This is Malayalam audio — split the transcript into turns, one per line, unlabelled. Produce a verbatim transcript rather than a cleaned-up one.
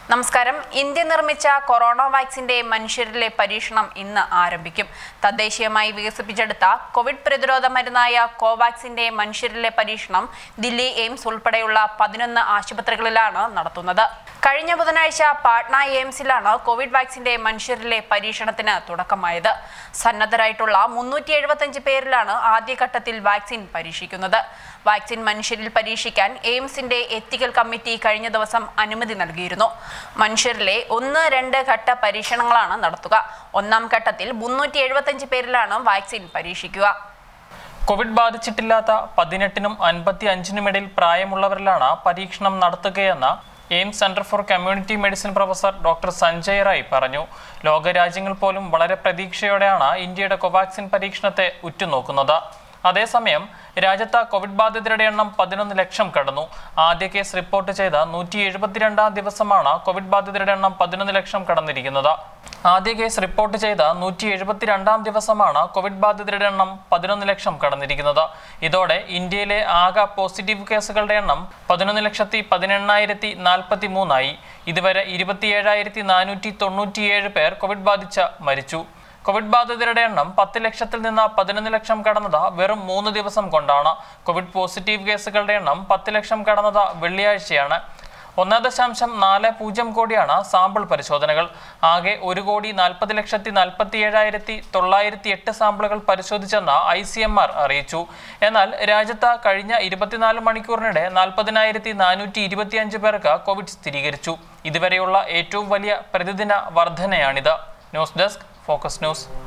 നമസ്കാരം. ഇന്ത്യ നിർമ്മിച്ച കൊറോണ വാക്സിന്റെ മനുഷ്യരിലെ പരീക്ഷണം ഇന്ന് ആരംഭിക്കും. തദ്ദേശീയമായി വികസിപ്പിച്ചെടുത്ത കോവിഡ് പ്രതിരോധ മരുന്നായ കോവാക്സിന്റെ മനുഷ്യരിലെ പരീക്ഷണം ദില്ലി എയിംസ് ഉൾപ്പെടെയുള്ള പതിനൊന്ന് ആശുപത്രികളിലാണ് നടത്തുന്നത്. കഴിഞ്ഞ ബുധനാഴ്ച പാട്ന എയിംസിലാണ് കോവിഡ് വാക്സിന്റെ മനുഷ്യരിലെ പരീക്ഷണത്തിന് തുടക്കമായത്. സന്നദ്ധരായിട്ടുള്ള മുന്നൂറ്റി എഴുപത്തഞ്ച് പേരിലാണ് ആദ്യഘട്ടത്തിൽ വാക്സിൻ പരീക്ഷിക്കുന്നത്. വാക്സിൻ മനുഷ്യരിൽ പരീക്ഷിക്കാൻ എയിംസിന്റെ എത്തിക്കൽ കമ്മിറ്റി കഴിഞ്ഞ ദിവസം അനുമതി നൽകിയിരുന്നു. മനുഷ്യരിലെ ഒന്ന് രണ്ട് ഘട്ട പരീക്ഷണങ്ങളാണ് നടത്തുക. ഒന്നാം ഘട്ടത്തിൽ മുന്നൂറ്റി എഴുപത്തഞ്ച് പേരിലാണ് വാക്സിൻ പരീക്ഷിക്കുക.
കോവിഡ് ബാധിച്ചിട്ടില്ലാത്ത പതിനെട്ടിനും അൻപത്തി അഞ്ചിനുമിടയിൽ പ്രായമുള്ളവരിലാണ് പരീക്ഷണം നടത്തുകയെന്ന് AIIMS centre for community medicine professor doctor Sanjay Rai പറഞ്ഞു. ലോകരാജ്യങ്ങൾ പോലും വളരെ പ്രതീക്ഷയോടെയാണ് ഇന്ത്യയുടെ കോവാക്സിൻ പരീക്ഷണത്തെ ഉറ്റുനോക്കുന്നത്. അതേസമയം രാജ്യത്ത് കോവിഡ് ബാധിതരുടെ എണ്ണം പതിനൊന്ന് ലക്ഷം കടന്നു. ആദ്യ കേസ് റിപ്പോർട്ട് ചെയ്ത നൂറ്റി എഴുപത്തിരണ്ടാം ദിവസമാണ് കോവിഡ് ബാധിതരുടെ എണ്ണം പതിനൊന്ന് ലക്ഷം കടന്നിരിക്കുന്നത്. ആദ്യ കേസ് റിപ്പോർട്ട് ചെയ്ത നൂറ്റി എഴുപത്തിരണ്ടാം ദിവസമാണ് കോവിഡ് ബാധിതരുടെ എണ്ണം പതിനൊന്ന് ലക്ഷം കടന്നിരിക്കുന്നത്. ഇതോടെ ഇന്ത്യയിലെ ആകെ പോസിറ്റീവ് കേസുകളുടെ എണ്ണം പതിനൊന്ന് ലക്ഷത്തി പതിനെണ്ണായിരത്തി നാൽപ്പത്തി മൂന്നായി. ഇതുവരെ ഇരുപത്തിയേഴായിരത്തി നാനൂറ്റി തൊണ്ണൂറ്റിയേഴ് പേർ കോവിഡ് ബാധിച്ച് മരിച്ചു. കോവിഡ് ബാധിതരുടെ എണ്ണം പത്ത് ലക്ഷത്തിൽ നിന്ന് പതിനൊന്ന് ലക്ഷം കടന്നത് വെറും മൂന്ന് ദിവസം കൊണ്ടാണ്. കോവിഡ് പോസിറ്റീവ് കേസുകളുടെ എണ്ണം പത്ത് ലക്ഷം കടന്നത് വെള്ളിയാഴ്ചയാണ്. ഒന്ന് ദശാംശം നാല് പൂജ്യം കോടിയാണ് സാമ്പിൾ പരിശോധനകൾ. ആകെ ഒരു കോടി നാൽപ്പത് ലക്ഷത്തി നാൽപ്പത്തി ഏഴായിരത്തി തൊള്ളായിരത്തി എട്ട് സാമ്പിളുകൾ പരിശോധിച്ചെന്ന് ഐ സി എം ആർ അറിയിച്ചു. എന്നാൽ രാജ്യത്ത് കഴിഞ്ഞ ഇരുപത്തിനാല് മണിക്കൂറിനിടെ നാൽപ്പതിനായിരത്തി നാനൂറ്റി ഇരുപത്തി അഞ്ച് പേർക്ക് കോവിഡ് സ്ഥിരീകരിച്ചു. ഇതുവരെയുള്ള ഏറ്റവും വലിയ പ്രതിദിന വർധനയാണിത്. News desk focus news.